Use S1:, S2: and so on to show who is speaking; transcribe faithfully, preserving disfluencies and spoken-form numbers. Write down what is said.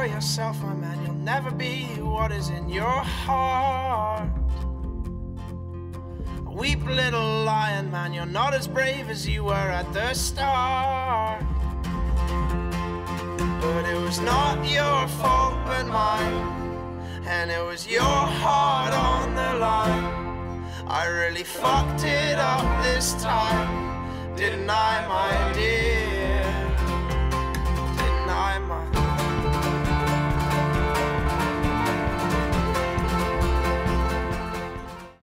S1: for yourself, my man. You'll never be what is in your heart. Weep, little lion, man. You're not as brave as you were at the start. But it was not your fault but mine, and it was your heart on the line. I really fucked it up this time, didn't I, my dear?